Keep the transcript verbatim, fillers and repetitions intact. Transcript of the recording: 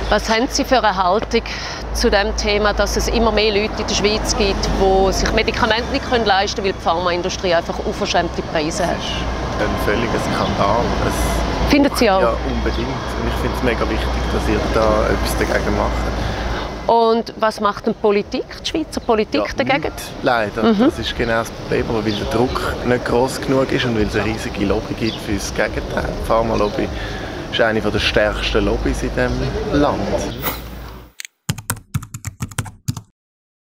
Was haben Sie für eine Haltung zu dem Thema, dass es immer mehr Leute in der Schweiz gibt, die sich Medikamente nicht leisten können, weil die Pharmaindustrie einfach unverschämte Preise hat? Das ist ein völliger Skandal. Es Finden Sie auch? Ja, unbedingt. Und ich finde es mega wichtig, dass ihr da etwas dagegen macht. Und was macht denn Politik, die Schweizer Politik Ja, dagegen? Nicht, leider. Mhm. Das ist genau das Problem. Aber weil der Druck nicht gross genug ist und weil es eine riesige Lobby gibt für das Gegenteil. Die Pharmalobby ist eine der stärksten Lobbys in diesem Land.